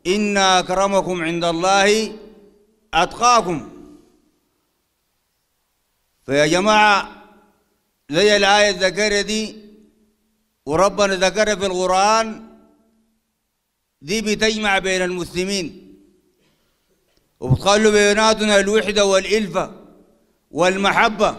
إن أكرمكم عند الله أتقاكم. فيا جماعة زي الآية الذكرة دي وربنا ذكر في القرآن دي بتجمع بين المسلمين وبتخلوا بيناتنا الوحدة والإلفة والمحبة،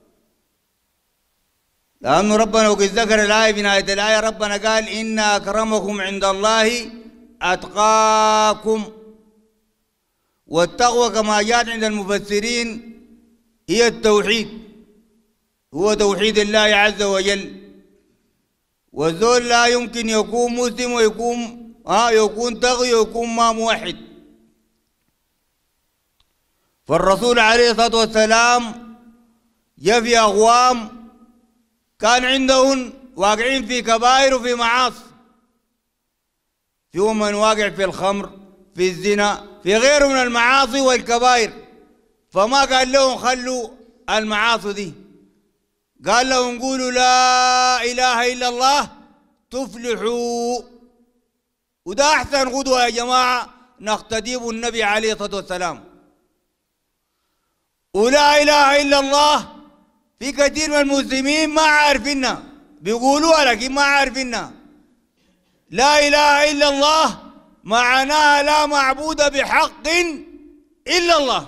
لأن ربنا وقد ذكر الآية في نهاية الآية ربنا قال إن أكرمكم عند الله أتقاكم. والتقوى كما جاءت عند المفسرين هي التوحيد، هو توحيد الله عز وجل. والزول لا يمكن يكون مسلم ويكون تقي ويكون ما موحد. فالرسول عليه الصلاة والسلام جاء في أقوام كان عندهم واقعين في كبائر وفي معاصي، فيهم من واقع في الخمر، في الزنا، في غيره من المعاصي والكبائر. فما قال لهم خلوا المعاصي دي، قال لهم قولوا لا إله إلا الله تفلحوا. وده أحسن قدوة يا جماعة نقتدي بالنبي عليه الصلاة والسلام. ولا إله إلا الله في كثير من المسلمين ما عارفينها، بيقولوها لكن ما عارفينها. لا إله إلا الله معناها لا معبود بحق إلا الله.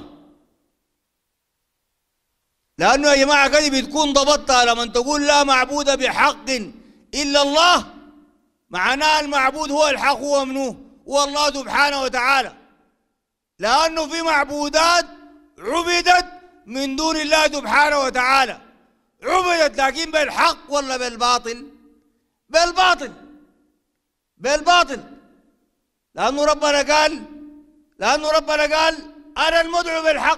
لأنه يا جماعة كده بتكون ضبطتها لما تقول لا معبود بحق إلا الله، معناها المعبود هو الحق، هو منه؟ هو الله سبحانه وتعالى. لأنه في معبودات عبدت من دون الله سبحانه وتعالى، عبدت لكن بالحق ولا بالباطل؟ بالباطل، بالباطل. لأنه ربنا قال أنا المدعو بالحق.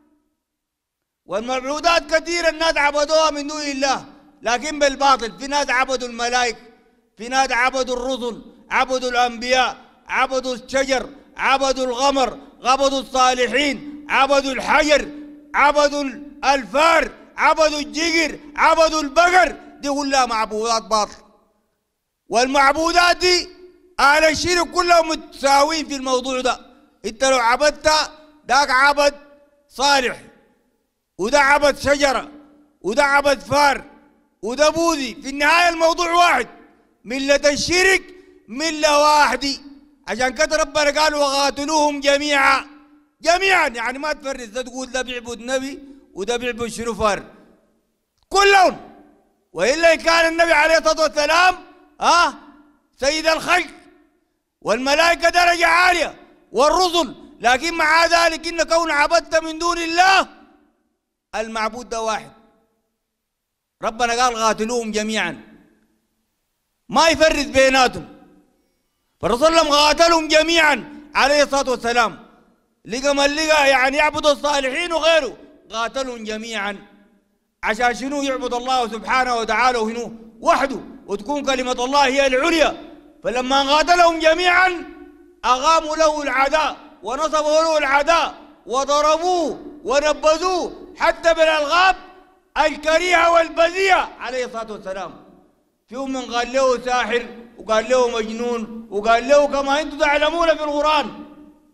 والمعبودات كثيرة الناس عبدوها من دون الله لكن بالباطل. في ناس عبدوا الملائكة، في ناس عبدوا الرسل، عبدوا الأنبياء، عبدوا الشجر، عبدوا الغمر، عبدوا الصالحين، عبدوا الحجر، عبدوا الفار، عبدوا الجيجر، عبدوا البقر. دي كلها معبودات باطل. والمعبودات دي أهل الشرك كلهم متساويين في الموضوع ده. انت لو عبدت داك عبد صالح، وده عبد شجرة، وده عبد فار، وده بوذي، في النهاية الموضوع واحد، ملة الشرك ملة واحدة. عشان كده ربنا قال وقاتلوهم جميعا. جميعا يعني ما تفرز، ده تقول ده بيعبد نبي وده بيعبد شنو فار، كلهم. وإلا إن كان النبي عليه الصلاة والسلام سيد الخلق والملائكة درجة عالية والرسل، لكن مع ذلك إن كون عبدت من دون الله المعبود ده واحد. ربنا قال قاتلوهم جميعا، ما يفرز بيناتهم. فالرسول صلى الله عليه وسلم قاتلهم جميعا عليه الصلاة والسلام. لقى من لقى يعني يعبد الصالحين وغيره قاتلهم جميعا عشان شنو؟ يعبد الله سبحانه وتعالى وشنو؟ وحده، وتكون كلمة الله هي العليا. فلما قاتلهم جميعا أقاموا له العداء ونصبوا له العداء وضربوه ونبذوه حتى بالألغاب الكريهة والبذيئة عليه الصلاة والسلام. فيهم من قال له ساحر وقال له مجنون وقال له كما أنتم تعلمون في القرآن.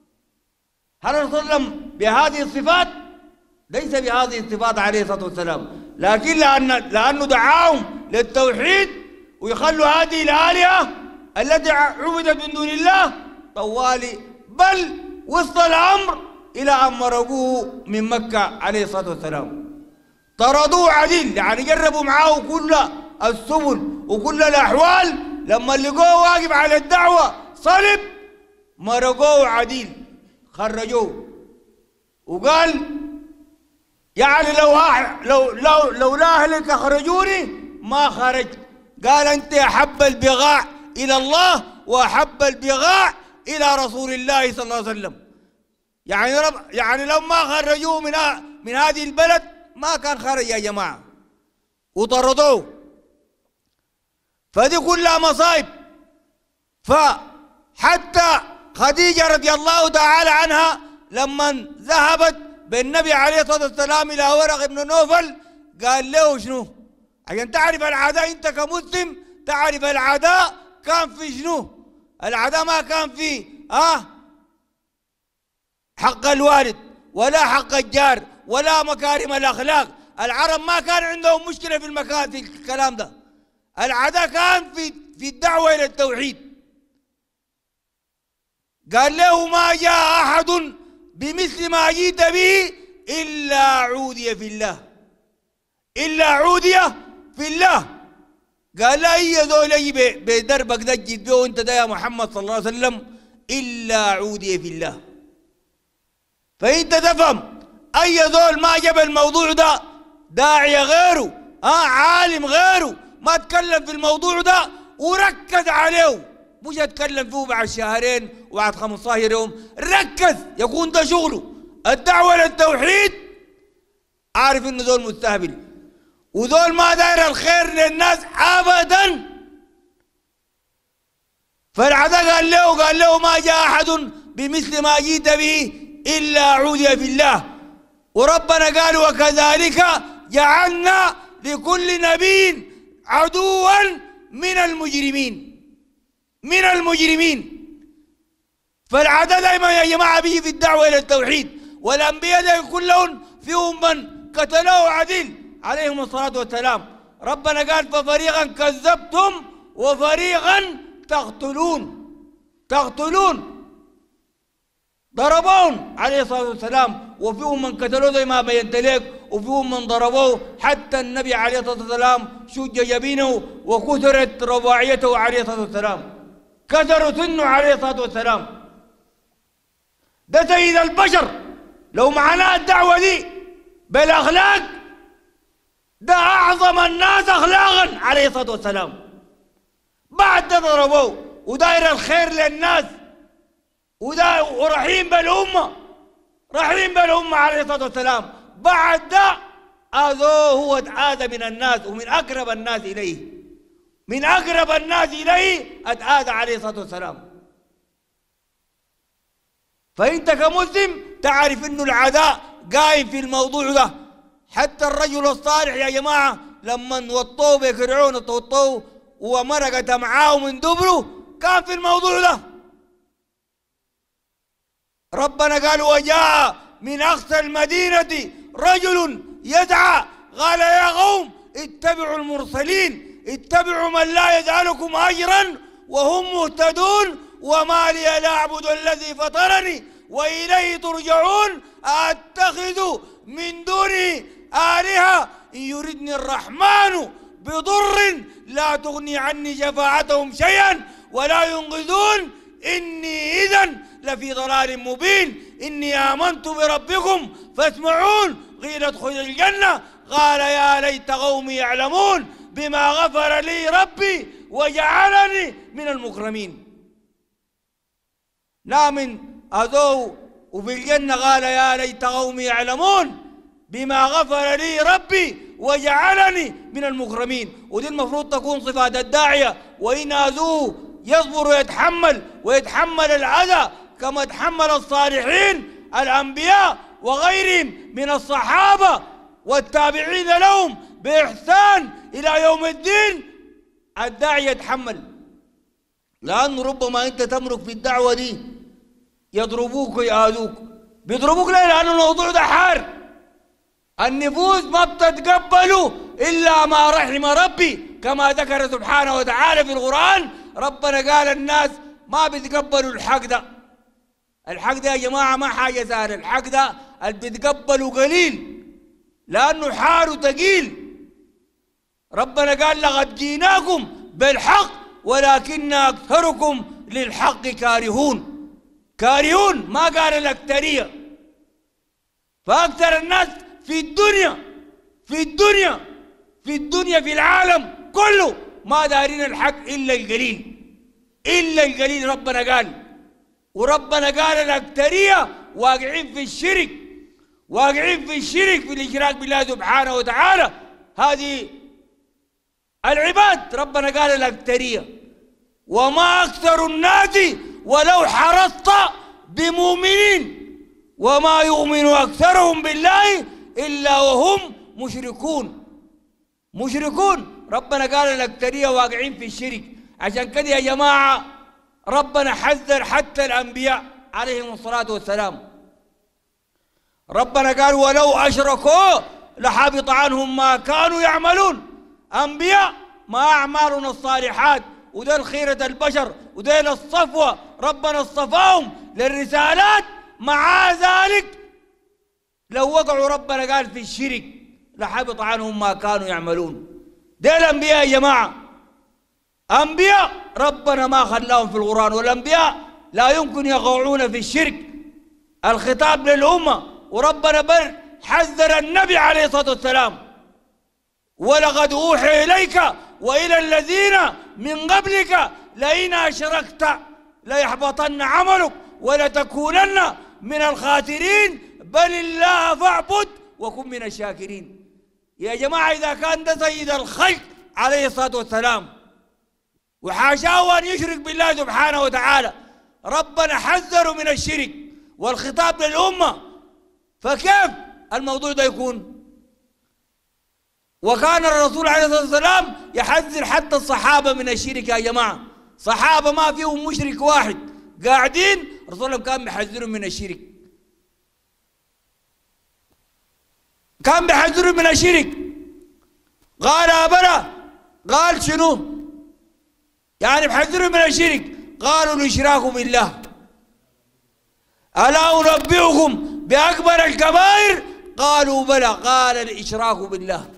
هل الرسول صلى الله عليه وسلم بهذه الصفات؟ ليس بهذه الصفات عليه الصلاة والسلام، لكن لأنه دعاهم للتوحيد ويخلوا هذه الآلهة التي عبدت من دون الله طوالي، بل وصل الأمر إلى أن مرقوه من مكة عليه الصلاة والسلام. طردوه عديل، يعني جربوا معاه كل السبل وكل الأحوال. لما لقوه واقف على الدعوة صلب، مرقوه عديل، خرجوه. وقال يعني لولا أهلك أخرجوني ما خرجت. قال أنت أحب البغاء إلى الله وأحب البغاء إلى رسول الله صلى الله عليه وسلم. يعني لو ما خرجوه من هذه البلد ما كان خرج يا جماعة، وطردوه. فدي كلها مصائب. فحتى خديجة رضي الله تعالى عنها لما ذهبت بالنبي عليه الصلاة والسلام إلى ورق بن نوفل قال له شنو؟ عشان تعرف العداء أنت كمسلم، تعرف العداء كان في شنو؟ العداء ما كان في حق الوالد ولا حق الجار ولا مكارم الأخلاق. العرب ما كان عندهم مشكلة في المكان في الكلام ده، العداء كان في الدعوة إلى التوحيد. قال له ما جاء أحد بمثل ما جئت به إلا عودي في الله، إلا عودي في الله. قال لا أي ذول يجي بدربك ده تجد به وانت ده يا محمد صلى الله عليه وسلم إلا عودي في الله. فانت تفهم أي ذول ما جاب الموضوع ده داعية غيره عالم غيره ما تكلم في الموضوع ده وركز عليه، مش اتكلم فيه بعد شهرين وبعد 15 يوم، ركز يكون ده شغله الدعوة للتوحيد. عارف انه ذول مستهبل وذول ما داير الخير للناس ابدا. فالعداء قال له ما جاء احد بمثل ما جئت به الا عودي في الله. وربنا قال وكذلك جعلنا لكل نبي عدوا من المجرمين، من المجرمين. فالعداء دائما يا جماعه بيجي في الدعوه الى التوحيد، والانبياء دائما كلهم فيهم من قتلوه عدل عليهم الصلاه والسلام. ربنا قال ففريقا كذبتم وفريقا تقتلون ضربوهم عليه الصلاه والسلام، وفيهم من قتلوه زي ما بينت لك، وفيهم من ضربوه حتى النبي عليه الصلاه والسلام شج جبينه وكثرت رباعيته عليه الصلاه والسلام، كثروا سنه عليه الصلاه والسلام. ده سيد البشر. لو معناه الدعوه دي بالاخلاق ده اعظم الناس اخلاقا عليه الصلاه والسلام. بعد ده ضربوه وداير الخير للناس ورحيم بالامه، رحيم بالامه عليه الصلاه والسلام. بعد ده اذوه هو اتآذى من الناس، ومن اقرب الناس اليه، من اقرب الناس اليه اتآذى عليه الصلاه والسلام. فانت كمسلم تعرف انه العداء قايم في الموضوع ده. حتى الرجل الصالح يا جماعه لما وطوه بفرعون وطوه ومرقت معاه من دبره كان في الموضوع ده. ربنا قال وجاء من اقصى المدينه رجل يدعى قال يا قوم اتبعوا المرسلين، اتبعوا من لا يجعلكم اجرا وهم مهتدون، وما لي لا اعبد الذي فطرني واليه ترجعون، اتخذ من دونه الهه ان يردني الرحمن بضر لا تغني عني شفاعتهم شيئا ولا ينقذون اني اذا لفي ضلال مبين، اني امنت بربكم فاسمعون. قيل ادخل الجنه قال يا ليت قومي يعلمون بما غفر لي ربي وجعلني من المكرمين. لا من اذوه وفي الجنه قال يا ليت قومي يعلمون بما غفر لي ربي وجعلني من المكرمين. ودي المفروض تكون صفات الداعيه، وان اذوه يصبر ويتحمل الأذى كما تحمل الصالحين الأنبياء وغيرهم من الصحابة والتابعين لهم بإحسان إلى يوم الدين. الداعي يتحمل، لأنه ربما أنت تمرق في الدعوة دي يضربوك ويآذوك. بيضربوك ليه؟ لأن الموضوع ده حار، النفوس ما بتتقبله إلا ما رحم ربي، كما ذكر سبحانه وتعالى في القرآن. ربنا قال الناس ما بيتقبلوا الحق ده. الحق ده يا جماعة ما حاجة سهلة، الحق ده اللي بيتقبلوا قليل لأنه حاره ثقيل. ربنا قال لقد جيناكم بالحق ولكن أكثركم للحق كارهون. كارهون ما قال الأكثرية. فأكثر الناس في الدنيا في العالم كله ما دارين الحق إلا القليل ربنا قال. وربنا قال الأكثرية واقعين في الشرك، في الإشراك بالله سبحانه وتعالى. هذه العباد ربنا قال الأكثرية. وما أكثر الناس ولو حرصت بمؤمنين وما يؤمن أكثرهم بالله إلا وهم مشركون. ربنا قال الأكثرية واقعين في الشرك. عشان كده يا جماعة ربنا حذر حتى الأنبياء عليهم الصلاة والسلام. ربنا قال ولو أشركوا لحبط عنهم ما كانوا يعملون. أنبياء ما أعمالنا الصالحات، وديل خيرة البشر، وديل الصفوة، ربنا اصطفاهم للرسالات. مع ذلك لو وقعوا ربنا قال في الشرك لحبط عنهم ما كانوا يعملون. ديل الأنبياء يا جماعة، أنبياء ربنا ما خلاهم في القرآن، والأنبياء لا يمكن يقعون في الشرك. الخطاب للأمة، وربنا بل حذر النبي عليه الصلاة والسلام ولقد أوحي إليك وإلى الذين من قبلك لئن أشركت ليحبطن عملك ولتكونن من الخاسرين بل الله فاعبد وكن من الشاكرين. يا جماعة إذا كان ده سيد الخلق عليه الصلاة والسلام وحاشاه أن يشرك بالله سبحانه وتعالى، ربنا حذر من الشرك والخطاب للأمة، فكيف الموضوع ده يكون؟ وكان الرسول عليه الصلاة والسلام يحذر حتى الصحابة من الشرك. يا جماعة صحابة ما فيهم مشرك واحد قاعدين، الرسول كان بيحذرهم من الشرك، كان بيحذرهم من الشرك. قال أبلا، قال شنو؟ يعني بحذرهم من الشرك. قالوا الإشراك بالله. ألا أنبئكم بأكبر الكبائر؟ قالوا بلى. قال الإشراك بالله.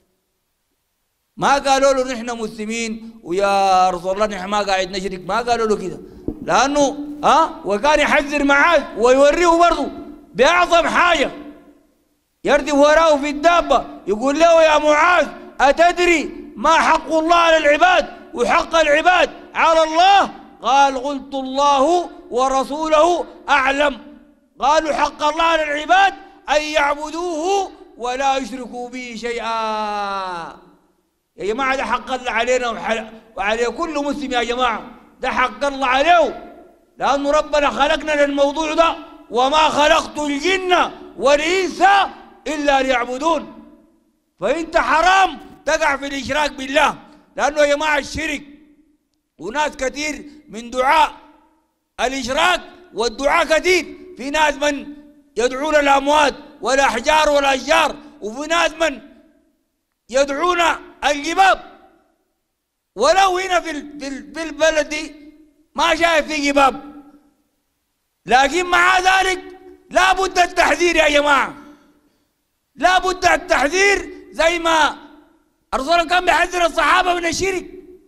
ما قالوا له نحن مسلمين ويا رسول الله نحن ما قاعد نشرك، ما قالوا له كده، لأنه وكان يحذر معاذ ويوريه برضه بأعظم حاجة، يردف وراه في الدابة يقول له يا معاذ أتدري ما حق الله على العباد وحق العباد على الله؟ قال قلت الله ورسوله أعلم. قالوا حق الله على العباد أن يعبدوه ولا يشركوا به شيئا. يا جماعة ده حق الله علينا وعلى كل مسلم يا جماعة، ده حق الله عليه، لأنه ربنا خلقنا للموضوع ده، وما خلقت الجن والإنس إلا ليعبدون. فأنت حرام تقع في الإشراك بالله، لأنه يا جماعة الشرك وناس كثير من دعاء الإشراك والدعاء كثير، في ناس من يدعون الأموات والأحجار والأشجار، وفي ناس من يدعون الجباب، ولو هنا في البلد ما شايف في جباب، لكن مع ذلك لا بد التحذير يا جماعة، لا بد التحذير زي ما الرسول كان بيحذر الصحابة من الشرك،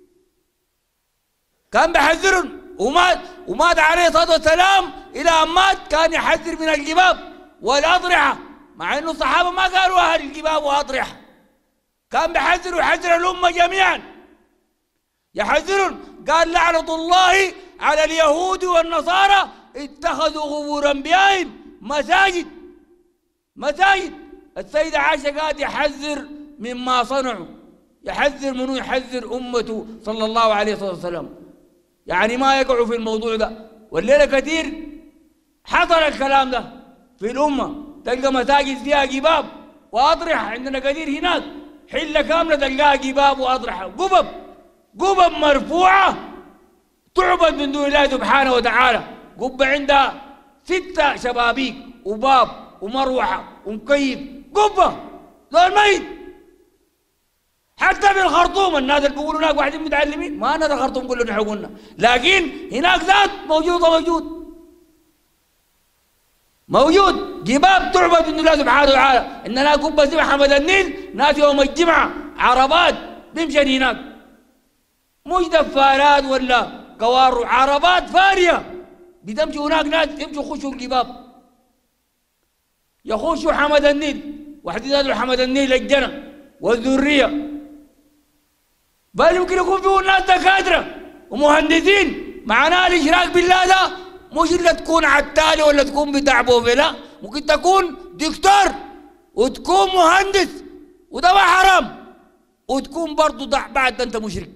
كان بيحذرهم ومات عليه الصلاة والسلام إلى أن مات كان يحذر من الجباب والأضرحة، مع أنه الصحابة ما قالوا أهل الجباب وأضرحة، كان بيحذر ويحذر الأمة جميعا، يحذرون. قال لعنة الله على اليهود والنصارى اتخذوا قبور أنبيائهم مساجد. السيدة عائشة قالت يحذر مما صنعوا، يحذر منه، يحذر أمته صلى الله عليه وسلم، يعني ما يقعوا في الموضوع ده. والليلة كثير حصل الكلام ده في الأمة، تلقى مساجد فيها جباب وأضرحة، عندنا كثير هناك حلة كاملة تلقاها جباب وأضرحة، قبب مرفوعة تعبد من دون الله سبحانه وتعالى، قبة عندها 6 شبابيك وباب ومروحة ومكيف، قبة دول ميت. حتى في الخرطوم الناس اللي بيقولوا هناك واحدين متعلمين، ما نادى الخرطوم كله نحن، لكن هناك ذات موجود جباب تعبد من الله سبحانه وتعالى. إننا قبة اسمها حمد النيل، ناس يوم الجمعة عربات بيمشي هناك، مش دفارات ولا قوار، عربات فارية بتمشي هناك، ناس يمشوا يخشوا الجباب، يخشوا حمد النيل، واحد ينادوا حمد النيل الجنة والذرية، بل يمكن يكون فيه ناس دكاترة ومهندسين. معناه الإشراك بالله ده مش إلا تكون عتالي ولا تكون بتاع بوفي، لا، ممكن تكون دكتور وتكون مهندس وده ما حرام، وتكون برضه بعد أنت مشرك.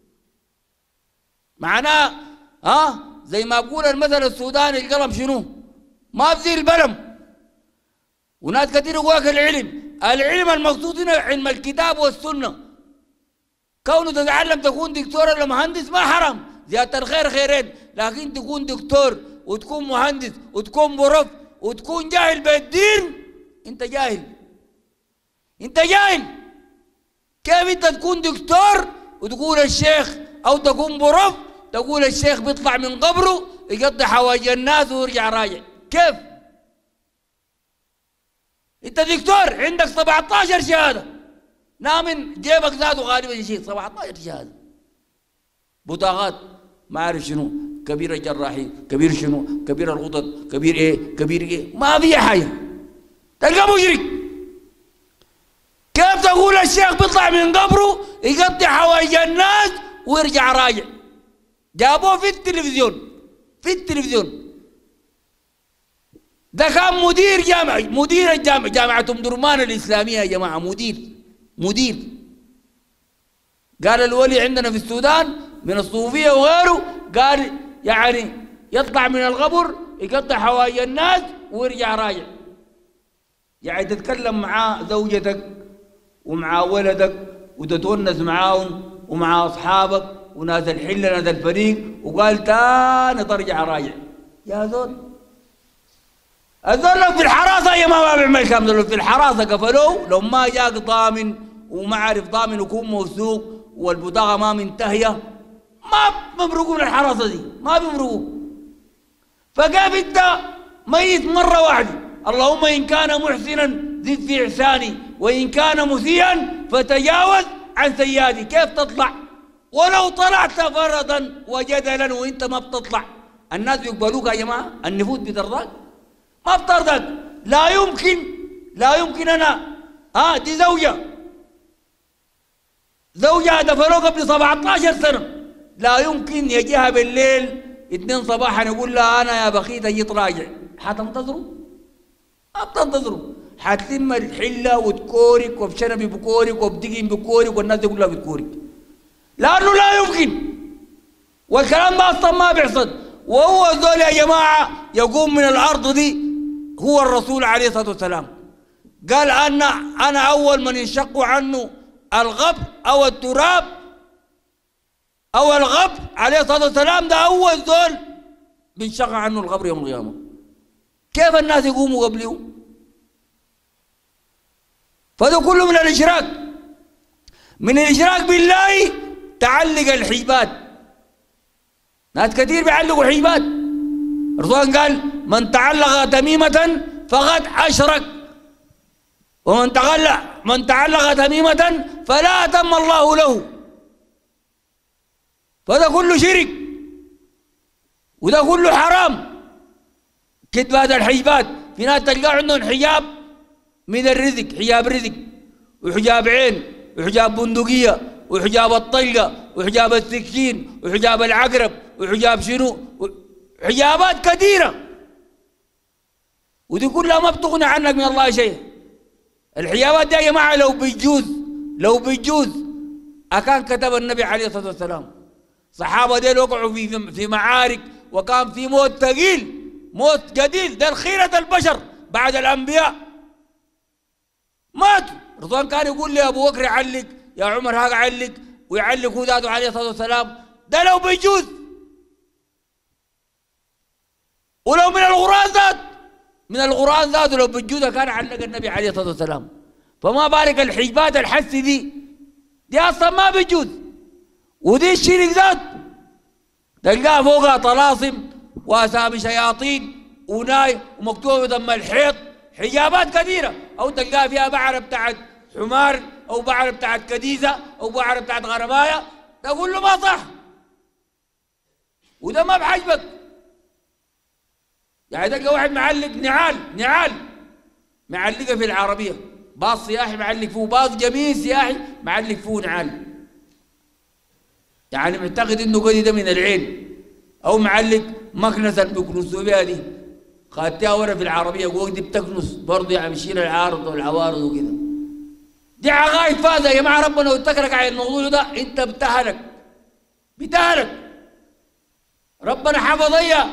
معناه زي ما بقول المثل السوداني القلم شنو؟ ما بزي البلم. وناس كثير يقولك العلم المقصود هنا علم الكتاب والسنة، كونه تتعلم تكون دكتور ولا مهندس ما حرام، زيادة الخير خيرين، لكن تكون دكتور وتكون مهندس وتكون بروف وتكون جاهل بالدين، انت جاهل. انت جاهل. كيف انت تكون دكتور وتقول الشيخ او تكون بروف تقول الشيخ بيطلع من قبره يقضي حوائج الناس ويرجع راجع؟ كيف؟ انت دكتور عندك 17 شهاده، نامن جيبك ذاته غالبا يشيل 17 شهاده، بطاقات ما عارف شنو، كبير الجراحي، كبير شنو، كبير الغدد، كبير ايه، كبير ايه، ما في حاجه. تلقى مشرك. كيف تقول الشيخ بيطلع من قبره يقضي حوائج الناس ويرجع راجع؟ جابوه في التلفزيون، في التلفزيون. ده كان مدير جامعة، مدير الجامعة، جامعة أم درمان الإسلامية يا جماعة، مدير. قال الولي عندنا في السودان من الصوفية وغيره، قال يعني يطلع من القبر يقطع حوائج الناس ويرجع راجع. يعني تتكلم مع زوجتك ومع ولدك وتتونس معاهم ومع أصحابك وناس الحلة ناس الفريق، وقال تاني ترجع راجع. يا زول الزول لو في الحراسة يا ما بيعمل الكلام ده، لو في الحراسة قفلوه، لو ما جاك ضامن وما عرف ضامن يكون موثوق والبطاقة ما منتهية ما بمرقوا من الحراسة دي، ما بمرقوا. فكيف انت ميت مرة واحدة؟ اللهم إن كان محسنا زد في إحساني وإن كان مسيئا فتجاوز عن سيئاتي. كيف تطلع؟ ولو طلعت فرضا وجدلا وانت ما بتطلع، الناس يقبلوك يا جماعة؟ النفوس بترضاك؟ ما بترضاك. لا يمكن انا دي زوجة دفنوها قبل 17 سنة، لا يمكن يجيها بالليل 2 صباحا يقول لها انا يا بخيت جيت راجع. حتنتظروا؟ ما بتنتظروا. حتلم الحلة وتكورك وبشنبي بكورك وبدقين بكورك والناس يقول لها بتكورك، لأنه لا يمكن. والكلام ده أصلا ما بيحصل. وهو الزول يا جماعة يقوم من الأرض دي هو الرسول عليه الصلاة والسلام، قال أنا أول من ينشق عنه الغبر أو التراب أو الغبر عليه الصلاة والسلام، ده أول زول بينشق عنه الغبر يوم القيامة. كيف الناس يقوموا قبله؟ فده كله من الإشراك. من الإشراك بالله تعلق الحجبات. ناس كثير بيعلقوا حجبات. الرسول قال من تعلق تميمة فقد أشرك، ومن تعلق تميمة فلا أتم الله له. فده كله شرك وده كله حرام. كتب هذا الحجبات. في ناس تلقى عندهم حجاب من الرزق، حجاب رزق وحجاب عين وحجاب بندقية وحجاب الطلقة وحجاب السكين وحجاب العقرب وحجاب شنو، حجابات كثيرة، ودي كلها ما بتغني عنك من الله شيء. الحجابات دي يا جماعة لو بيجوز أكان كتب النبي عليه الصلاة والسلام. صحابة ديل وقعوا في معارك وكان في موت ثقيل، موت جديد، ده خيرة البشر بعد الأنبياء ماتوا. الرسول كان يقول لي أبو بكر علق، يا عمر هاك علق، ويعلق هو ذاته عليه الصلاة والسلام. ده لو بيجوز. ولو من القرآن ذاته لو بيجوز كان علق النبي عليه الصلاة والسلام. فما بالك الحجبات الحس دي أصلا ما بيجوز. ودي الشرك ذات تلقاها فوقها طلاسم وأسامي شياطين وناي ومكتوب بدم الحيط، حجابات كثيرة، أو تلقاها فيها بعرة بتاعت حمار أو بعرة بتاعت كديسة أو بعرة بتاعت غرباية. تقول له ما صح وده ما بحجبك. يعني تلقى واحد معلق نعال معلقة في العربية، باص سياحي معلق فيه، باص جميل سياحي معلق فيه نعال، يعني معتقد انه قدي ده من العين، او معلق مكنسه اللي بيكنسوا بيها دي خدتها ورا في العربيه وقت بتكنس برضه، يعني بيشيل العارض والعوارض وكده. دي عقائد فاضيه يا جماعه. ربنا واتكلك على الموضوع ده انت بتهلك. ربنا حفظيا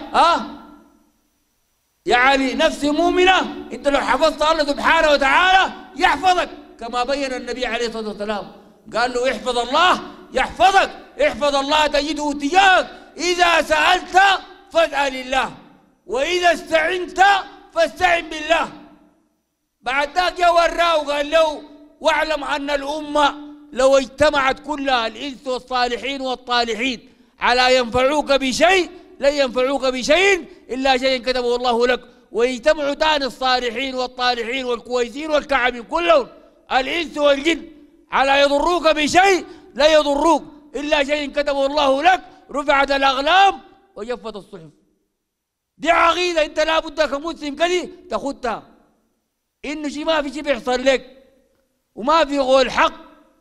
يعني نفس مؤمنه، انت لو حفظت الله سبحانه وتعالى يحفظك، كما بين النبي عليه الصلاه والسلام قال له احفظ الله يحفظك، احفظ الله تجده تجاهك، إذا سألت فاسأل الله، وإذا استعنت فاستعن بالله. بعد ذاك جا وراه وقال له واعلم أن الأمة لو اجتمعت كلها الإنس والصالحين والطالحين على ينفعوك بشيء لن ينفعوك بشيء إلا شيء كتبه الله لك. ويجتمعوا تاني الصالحين والطالحين والكويسين والكعبين كلهم الإنس والجن على يضروك بشيء لا يضروك إلا شيء كتبه الله لك، رفعت الأقلام وجفت الصحف. دي عقيدة أنت لابد كمسلم كذي تاخدها، إنه شيء ما في شيء بيحصل لك وما في قول حق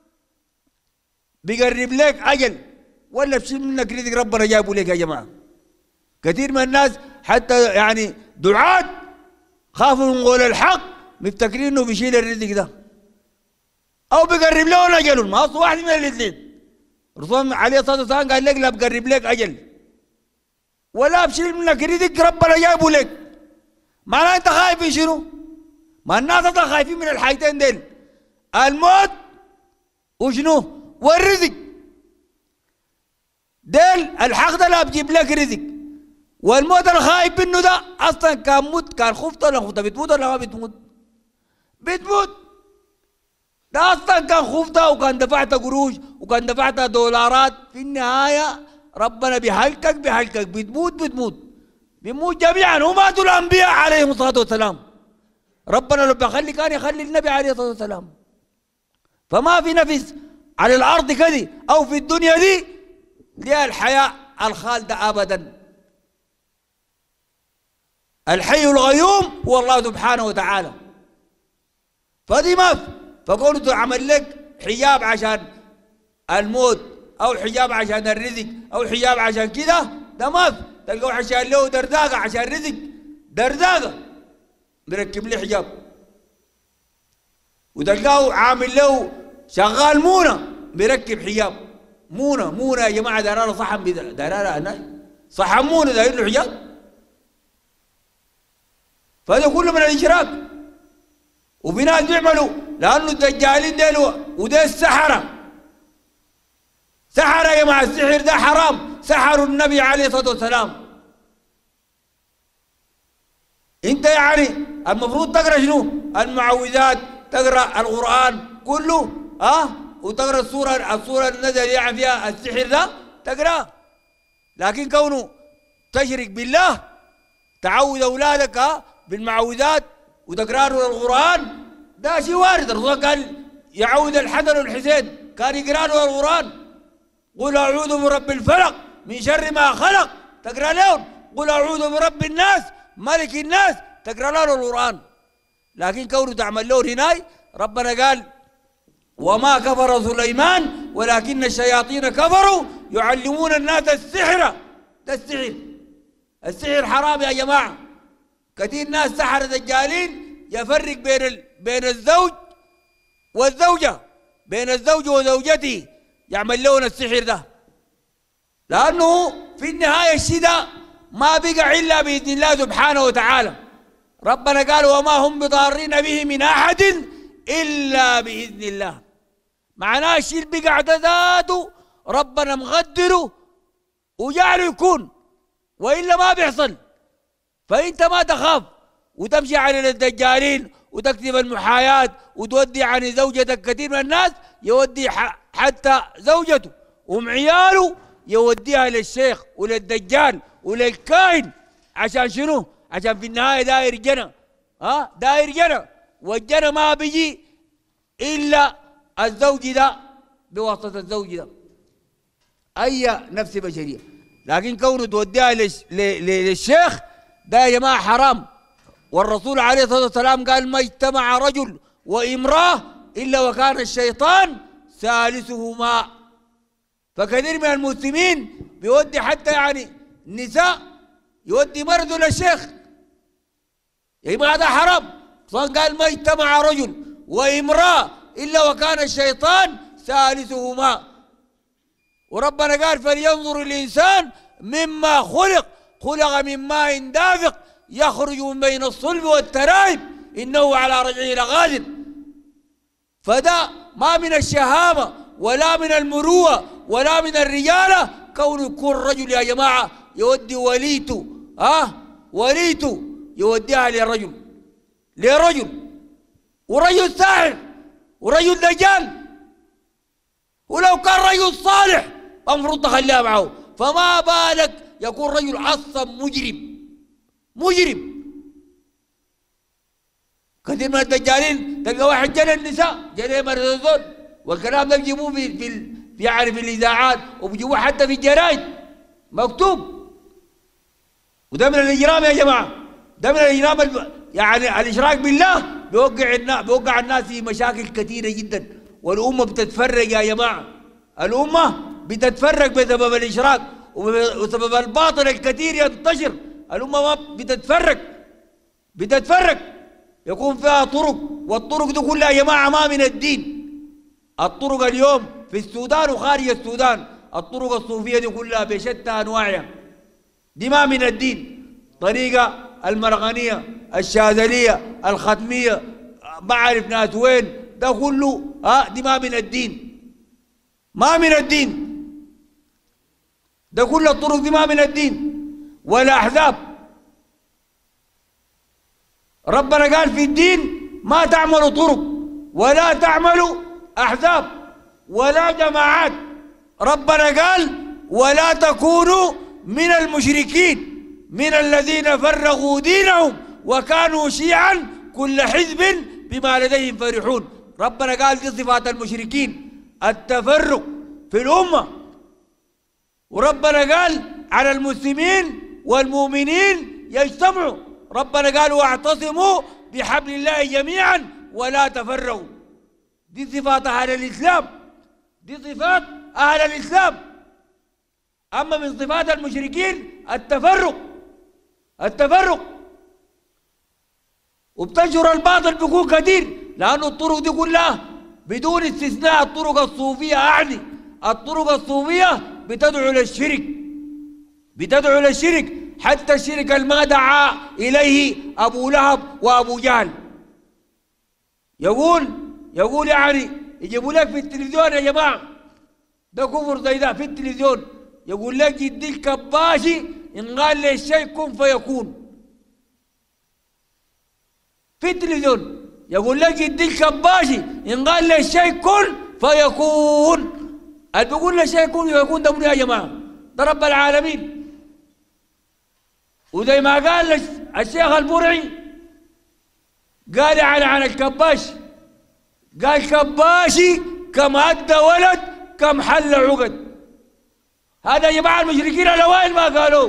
بيقرب لك أجل ولا بشيء منك رزق ربنا جابه لك. يا جماعة كثير من الناس حتى يعني دعاة خافوا من قول الحق مفتكرين إنه بيشيل الرزق ده أو بيقرب له أجل. ما أصل واحد من الاثنين. الرسول عليه الصلاة والسلام قال لك لا بقرب لك أجل ولا بشيل منك رزق ربنا جابه لك. معناه أنت خايف من شنو؟ ما الناس أصلا خايفين من الحاجتين ديل، الموت وشنو؟ والرزق. ديل الحق ده لا بجيب لك رزق، والموت الخايف منه ده أصلا كان موت كان خفت ولا خفت بتموت ولا ما بتموت؟ بتموت. ده أصلا كان خفته وكان دفعت قروش وكان دفعت دولارات، في النهاية ربنا بيهلكك بتموت بيموت جميعا. وماتوا الأنبياء عليهم الصلاة والسلام. ربنا لو بيخلي كان يخلي النبي عليه الصلاة والسلام. فما في نفس على الأرض كذي أو في الدنيا دي لها الحياة الخالدة أبدا. الحي الغيوم هو الله سبحانه وتعالى. فدي ما في. فقولوا عمل لك حجاب عشان الموت أو حجاب عشان الرزق أو حجاب عشان كده، ده ما في. تلقوا عشان له درداقة عشان رزق درداقة مركب له حجاب، وتلقاه عامل له شغال مونة مركب حجاب. مونة يا جماعة دارها صحن دارها هنا صحن مونة داير له حجاب. فهذا كله من الإشراك. وفي ناس بيعملوا لأنه الدجالين ديلوا وده السحرة. سحرة يا جماعة، السحر ده حرام، سحروا النبي عليه الصلاة والسلام. انت يعني المفروض تقرا شنو؟ المعوذات، تقرا القرآن كله وتقرا السورة النزل يعني فيها السحر ده تقرا. لكن كونه تشرك بالله تعود اولادك بالمعوذات وتقرا له القرآن ده شيء وارد. الرسول قال يعوذ الحسن والحسين كان يقرا له القرآن. قل اعوذ برب الفلق من شر ما خلق تقرا لهم. قل اعوذ برب الناس ملك الناس تقرا له القرآن. لكن كونه تعمل له هناي ربنا قال وما كفر سليمان ولكن الشياطين كفروا يعلمون الناس السحر. ده السحر حرام يا جماعة. كثير ناس سحر دجالين يفرق بين الزوج والزوجة، بين الزوج وزوجته، يعمل لهم السحر ده. لأنه في النهاية الشيء ده ما بقى إلا بإذن الله سبحانه وتعالى. ربنا قال وما هم بضارين به من أحد إلا بإذن الله. معناه الشيء اللي بقى ذاته ربنا مقدره وجعله يكون، وإلا ما بيحصل. فأنت ما تخاف وتمشي على الدجالين وتكتب المحايات وتودي عن زوجتك. كثير من الناس يودي حتى زوجته ومعياله يوديها للشيخ وللدجال وللكاهن. عشان شنو؟ عشان في النهاية داير جنة. داير جنة، والجنة ما بيجي إلا الزوج ده بواسطة الزوج ده أي نفس بشرية. لكن كونه توديها للشيخ ده يا جماعة حرام. والرسول عليه الصلاة والسلام قال ما اجتمع رجل وامرأة إلا وكان الشيطان ثالثهما. فكثير من المسلمين بيودي حتى يعني النساء يودي مرضه للشيخ. يا جماعة هذا حرام. قال ما اجتمع رجل وامرأة إلا وكان الشيطان ثالثهما. وربنا قال فلينظر الإنسان مما خلق من ماء دافق يخرج من بين الصلب والترائب إنه على رجعه لقادر. فده ما من الشهامة ولا من المروءة ولا من الرجالة كونه يكون رجل يا جماعة يودي وليته وليته يوديها لرجل ورجل ساحر ورجل دجال، ولو كان رجل صالح المفروض تخليها معه، فما بالك يكون رجل عصب مجرم. كثير من الدجالين تلقى واحد جنى النساء، جنى مرض الزول، والكلام ده بيجيبوه في الاذاعات، وبيجيبوه حتى في الجرايد مكتوب. وده من الاجرام يا جماعه، ده من الاجرام يعني الاشراك بالله بيوقع الناس في مشاكل كثيره جدا، والامه بتتفرق يا جماعه، الامه بتتفرق بسبب الاشراك وسبب الباطل الكثير ينتشر، الامه ما بتتفرق يكون فيها طرق، والطرق دي كلها يا جماعه ما من الدين. الطرق اليوم في السودان وخارج السودان، الطرق الصوفيه دي كلها بشتى انواعها دي ما من الدين. طريقه المرغنيه، الشاذليه، الختميه، ما عارف ناس وين، ده كله دي ما من الدين، ما من الدين، ده كل الطرق دي ما من الدين. ولا احزاب، ربنا قال في الدين ما تعملوا طرق ولا تعملوا احزاب ولا جماعات، ربنا قال ولا تكونوا من المشركين من الذين فرغوا دينهم وكانوا شيعا كل حزب بما لديهم فرحون. ربنا قال دي صفات المشركين، التفرق في الامه. وربنا قال على المسلمين والمؤمنين يجتمعوا، ربنا قال واعتصموا بحبل الله جميعا ولا تفرقوا. دي صفات اهل الاسلام، دي صفات اهل الاسلام. اما من صفات المشركين التفرق، وبتنشر الباطل بيكون كثير، لانه الطرق دي كلها بدون استثناء الطرق الصوفيه، اعني الطرق الصوفيه بتدعو للشرك، حتى الشرك ما دعا اليه ابو لهب وابو جهل. يقول يعني يجيبوا لك في التلفزيون يا جماعه، ده كفر زي ده في التلفزيون، يقول لك جدي الكباشي ان قال لي الشيء كن فيكون. في التلفزيون يقول لك جدي الكباشي ان قال لي الشيء كن فيكون. اللي بيقول لي الشيء كن فيكون ده منو يا جماعه؟ ده رب العالمين. وزي ما قال الشيخ البرعي قال يعني عن الكباش، قال كباشي كم أدى ولد كم حل عقد. هذا يا جماعة المشركين الأوائل ما قالوا.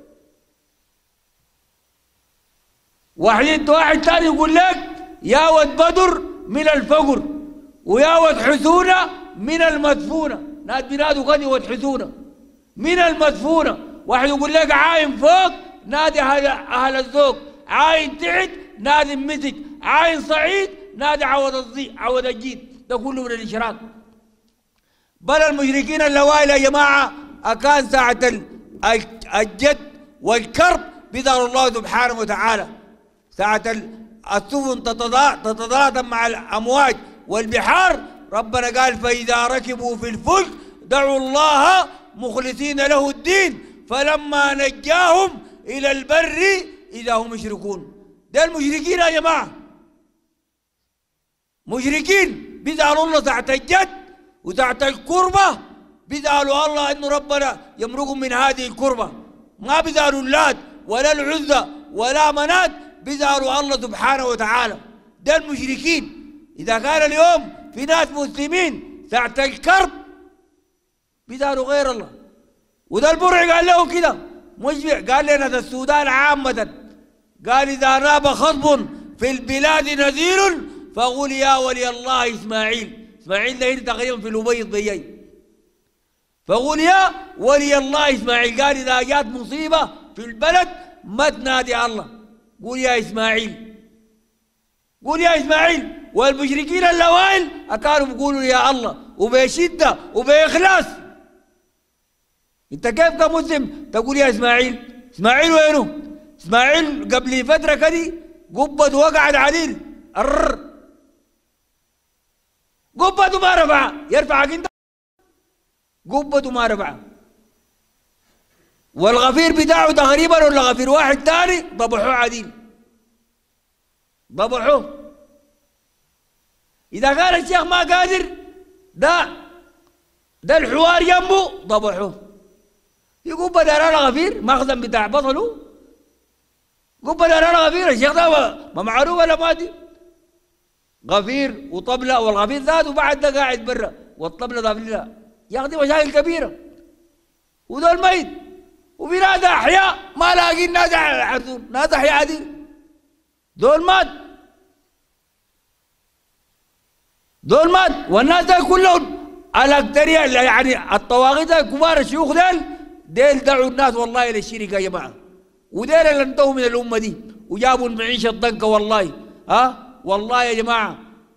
واحد ثاني يقول لك يا ود بدر من الفقر ويا ود حسونة من المدفونة، ناس بينادوا غني ود حسونة من المدفونة. واحد يقول لك عاين فوق نادي أهل الذوق، عاين تحت نادي المسك، عاين صعيد نادي عوض الجيد. ده كله من الإشراك. بل المشركين الأوائل يا جماعة أكان ساعة الجد والكرب بذل الله سبحانه وتعالى، ساعة السفن تتضاطم مع الأمواج والبحار، ربنا قال فإذا ركبوا في الفلك دعوا الله مخلصين له الدين فلما نجاهم إلى البر إذا هم يشركون. ده المشركين يا جماعة، مشركين بيزعلوا الله ساعة الجد وساعة الكربة، بيزعلوا الله إنه ربنا يمرقهم من هذه الكربة، ما بيزعلوا اللات ولا العزة ولا منات، بيزعلوا الله سبحانه وتعالى. ده المشركين. إذا كان اليوم في ناس مسلمين ساعة الكرب بيزعلوا غير الله، وده البرع قال لهم كده، قال لنا ده السودان عامة، قال إذا ناب خطب في البلاد نذير فقل يا ولي الله إسماعيل. إسماعيل ده هنا تقريبا في الأبيض بيجي، فقل يا ولي الله إسماعيل. قال إذا جات مصيبة في البلد ما تنادي الله، قول يا إسماعيل، قول يا إسماعيل. والمشركين الأوائل كانوا بيقولوا يا الله وبشدة وبإخلاص. أنت كيف كمسلم تقول يا إسماعيل؟ إسماعيل وينه؟ إسماعيل قبل فترة كده قبته وقعت عليه قبته ما رفع، يرفعك أنت؟ قبته ما رفع. والغفير بتاعه تقريبا ولا غفير واحد تاني ضبحوه عديل، ضبحوه. إذا كان الشيخ ما قادر ده الحوار جنبه ضبحوه. يقول بدل انا غفير مخزن بتاع بطله، يقول بدل انا غفير. الشيخ ده ما معروف ولا ما دي غفير وطبله، والغفير ذاته بعد ده قاعد برا والطبله ضافين لها. يا اخي دي مشاكل كبيره. ودول ميت وفي ناس احياء ما لاقين ناس عرسون، ناس احياء عادي. دول مات والناس ده كلهم الاكثريه يعني الطواغيت الكبار الشيوخ ديل دعوا الناس والله للشركه يا جماعه، وديل اللي انتهوا من الامه دي وجابوا المعيشه الضنكه والله. والله يا جماعه.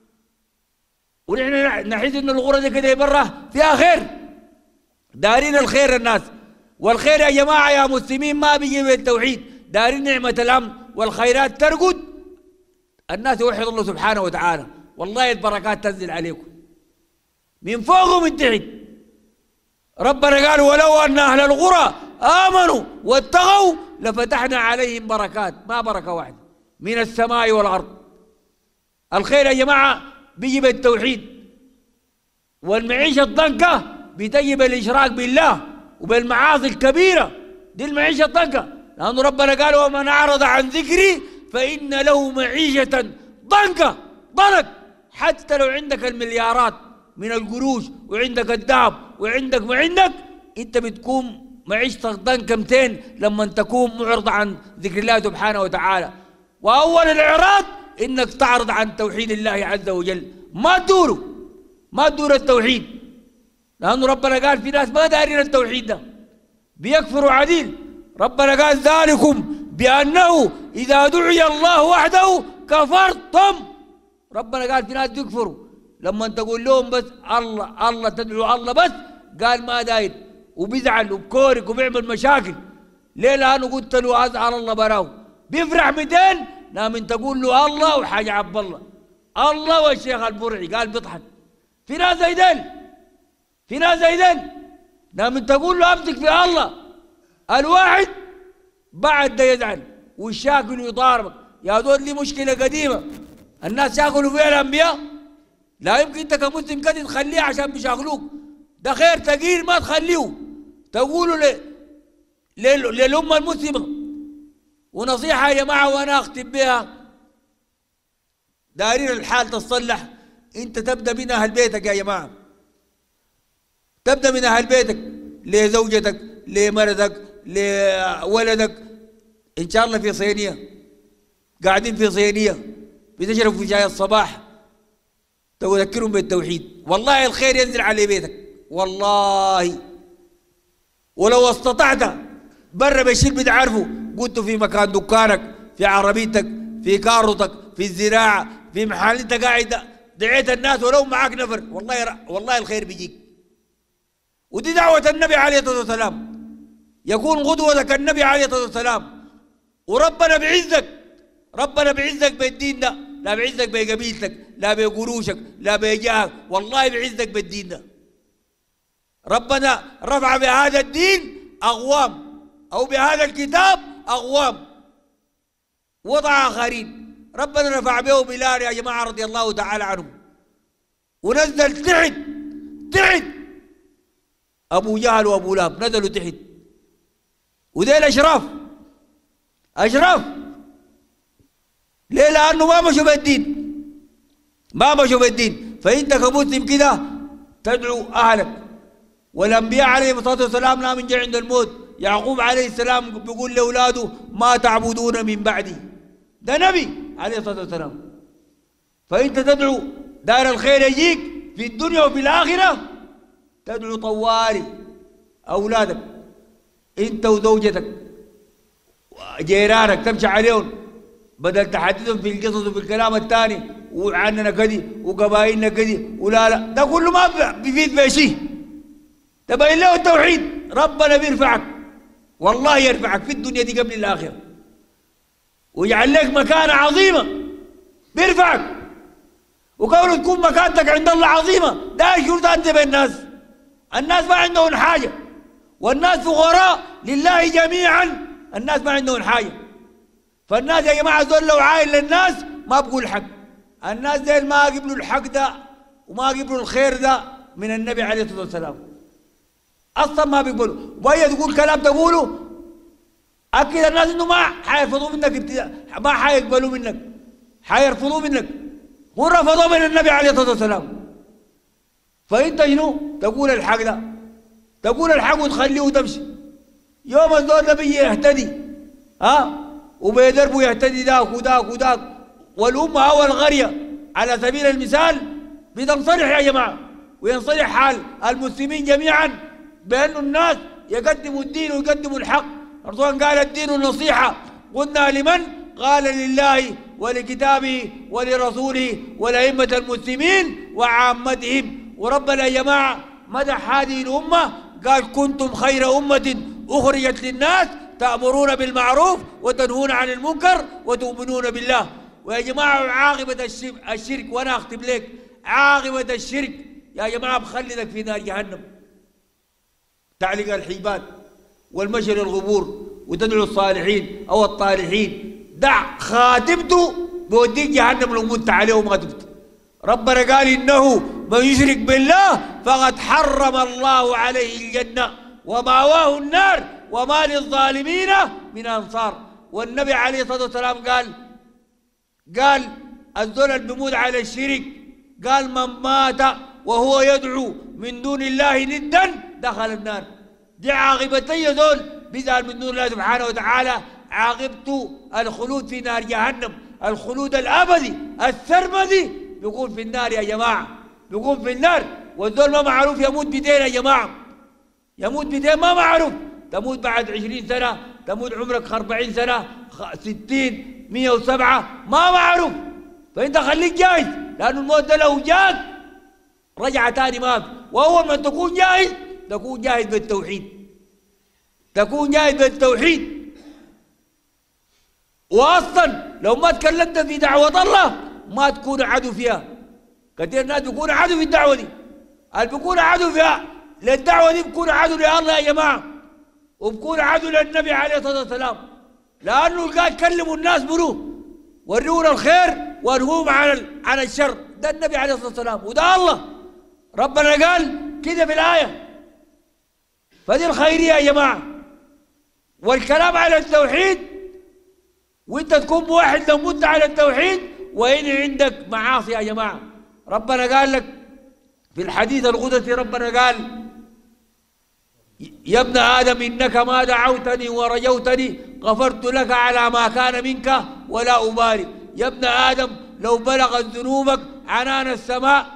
ونحن نحس ان الغرة دي كده برا فيها خير، دارين الخير الناس. والخير يا جماعه يا مسلمين ما بيجي بالتوحيد، دارين نعمه الامن والخيرات ترقد، الناس يوحد الله سبحانه وتعالى، والله البركات تنزل عليكم من فوق ومن تحت. ربنا قال ولو ان اهل القرى امنوا واتقوا لفتحنا عليهم بركات، ما بركه واحده، من السماء والارض. الخير يا جماعه بيجي بالتوحيد، والمعيشه الضنكه بتجي بالاشراك بالله وبالمعاصي الكبيره. دي المعيشه الضنكه، لأن ربنا قال ومن اعرض عن ذكري فان له معيشه ضنكه. ضنك حتى لو عندك المليارات من القروش وعندك الذهب وعندك ما عندك، انت بتكون معيشتك ضنكه 200 لما تكون معرض عن ذكر الله سبحانه وتعالى. واول الاعراض انك تعرض عن توحيد الله عز وجل، ما تدور التوحيد، لانه ربنا قال في ناس ما دارين التوحيد ده بيكفروا عديل. ربنا قال ذلكم بانه اذا دعي الله وحده كفرتم. ربنا قال في ناس يكفروا لما تقول لهم بس الله الله تدعو الله بس، قال ما داير وبيزعل وبكورك وبيعمل مشاكل. ليه؟ لانه قلت له ازعل الله براه بيفرح 200 لما تقول له الله وحاجه عبد الله والشيخ البرعي قال بيضحك. في ناس زي دين لما تقول له امسك في الله الواحد بعد ده يزعل والشاكل ويضاربك. يا دول دي مشكله قديمه، الناس ياكلوا فيها الانبياء. لا يمكن انت كمسلم كده تخليه عشان بيشاغلوك، ده خير ثقيل ما تخليه، تقولوا للامه المسلمه. ونصيحه يا جماعه وانا اختم بها، دارين الحال تصلح، انت تبدا من اهل بيتك يا جماعه، تبدا من اهل بيتك لزوجتك لمرتك لولدك. ان شاء الله في صينيه قاعدين في صينيه بتشربوا في شاي الصباح تذكرهم بالتوحيد، والله الخير ينزل على بيتك والله. ولو استطعت برا بالشيء بتعرفه، قلت في مكان دكانك، في عربيتك، في كاروتك، في الزراعه، في محل انت قاعد دعيت الناس ولو معاك نفر، والله الخير بيجيك. ودي دعوه النبي عليه الصلاه والسلام، يكون غدوتك النبي عليه الصلاه والسلام. وربنا بعزك بالدين ده، لا بعزك بقبيلتك، لا بقروشك، لا بجاهك، والله بعزك بالدين ده. ربنا رفع بهذا الدين أقوام، أو بهذا الكتاب أقوام وضع آخرين. ربنا رفع به بلال يا جماعة رضي الله تعالى عنهم، ونزل تحت أبو جهل وأبو لهب نزلوا تحت، وديل أشراف ليه؟ لأنه ما مشوا بالدين. فأنت كمسلم كده تدعو أهلك. والأنبياء عليهم الصلاة والسلام لما جاء عند الموت، يعقوب عليه السلام بيقول لأولاده ما تعبدون من بعدي، ده نبي عليه الصلاة والسلام. فأنت تدعو دار الخير يجيك في الدنيا وفي الآخرة، تدعو طوالي أولادك أنت وزوجتك جيرانك تمشي عليهم، بدل تحدثهم في القصص وفي الكلام الثاني وعننا كذي وقبائلنا كذي ولا ده كله ما بيفيد بشيء. تبين له التوحيد، ربنا بيرفعك والله، يرفعك في الدنيا دي قبل الآخرة ويجعل لك مكانة عظيمة، بيرفعك. وكونه تكون مكانتك عند الله عظيمة، ده شرط أنت بالناس. الناس ما عندهم حاجة، والناس فقراء لله جميعا، الناس ما عندهم حاجة. فالناس يا جماعة دول لو عاين للناس ما بقول الحق. الناس دول ما قبلوا الحق ده وما قبلوا الخير ده من النبي عليه الصلاة والسلام، أصلا ما بيقبلوا. وهي تقول كلام تقوله أكيد الناس إنه ما حيرفضوا منك، ما حيقبلوا منك، حيرفضوا منك. هو رفضوا من النبي عليه الصلاة والسلام. فأنت شنو؟ تقول الحق ده، تقول الحق وتخليه وتمشي. يوم الزول ده بيجي يهتدي وبيدربوا يهتدي ذاك وذاك وذاك، والأمة أول قرية على سبيل المثال بتنصلح يا جماعة، وينصلح حال المسلمين جميعا بأن الناس يقدموا الدين ويقدموا الحق. الرسول قال الدين النصيحة، قلنا لمن؟ قال لله ولكتابه ولرسوله ولأئمة المسلمين وعامتهم. وربنا يا جماعة مدح هذه الأمة قال كنتم خير أمة أخرجت للناس تأمرون بالمعروف وتنهون عن المنكر وتؤمنون بالله. ويا جماعة عاقبة الشرك، وأنا أختم لك، عاقبة الشرك يا جماعة بخلدك في نار جهنم. تعليق الحيبات والمشي للقبور وتدعو الصالحين أو الطالحين، دع خاتمته بوديك جهنم لو مت عليه وما تبت. ربنا قال إنه من يشرك بالله فقد حرم الله عليه الجنة ومأواه النار وما للظالمين من أنصار. والنبي عليه الصلاة والسلام قال الزول اللي بيموت على الشرك، قال من مات وهو يدعو من دون الله ندا دخل النار. دي عاقبتي زول بيزعل من دون الله سبحانه وتعالى، عاقبته الخلود في نار جهنم، الخلود الأبدي السرمدي بيكون في النار يا جماعة، بيكون في النار. والزول ما معروف يموت بدين يا جماعة، يموت بدين ما معروف. تموت بعد 20 سنة، تموت عمرك 40 سنة، 60، 107 ما معروف. فأنت خليك جاهز، لأن الموت ده لو جاك رجع تاني ما في. وأول ما تكون جاهز تكون جاهز بالتوحيد، تكون جاهز بالتوحيد. وأصلا لو ما تكلمت في دعوة الله ما تكون عدو فيها. كثير ناس بيكونوا عدو في الدعوة دي، اللي بيكونوا عدو فيها للدعوة دي بيكونوا عدو لله يا جماعة، وبكون عدو للنبي عليه الصلاة والسلام، لأنه قال كلموا الناس بنوه، ورونا الخير وانهوهم عن الشر. ده النبي عليه الصلاة والسلام، وده الله ربنا قال كده في الآية. فدي الخيرية يا جماعة، والكلام على التوحيد، وانت تكون موحد لو مت على التوحيد وإن عندك معاصي يا جماعة. ربنا قال لك في الحديث القدسي، ربنا قال يا ابن آدم إنك ما دعوتني ورجوتني غفرت لك على ما كان منك ولا أبالي. يا ابن آدم لو بلغت ذنوبك عنان السماء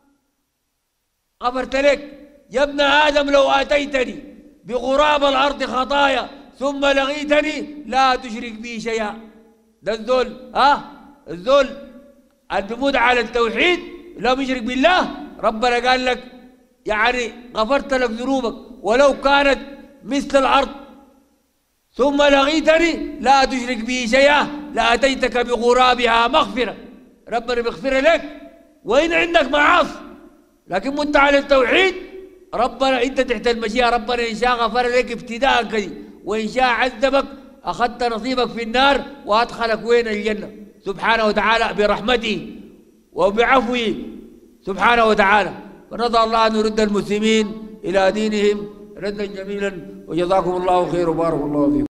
غفرت لك. يا ابن آدم لو آتيتني بغراب الأرض خطايا ثم لقيتني لا تشرك بي شيئا. ده الذل الذل اللي بيموت على التوحيد لا يشرك بالله، ربنا قال لك يعني غفرت لك ذنوبك ولو كانت مثل الأرض ثم لقيتني لا تشرك بي شيئا لأتيتك بغرابها مغفرة. ربنا بيغفر لك وإن عندك معاصي، لكن مت على التوحيد ربنا انت تحت المشيئة. ربنا إن شاء غفر لك ابتداء كذي، وإن شاء عذبك أخذت نصيبك في النار وأدخلك وين؟ الجنة سبحانه وتعالى برحمته وبعفوه سبحانه وتعالى. فنسأل الله أن يرد المسلمين إلى دينهم ردا جميلا، وجزاكم الله خير وبارك الله فيكم.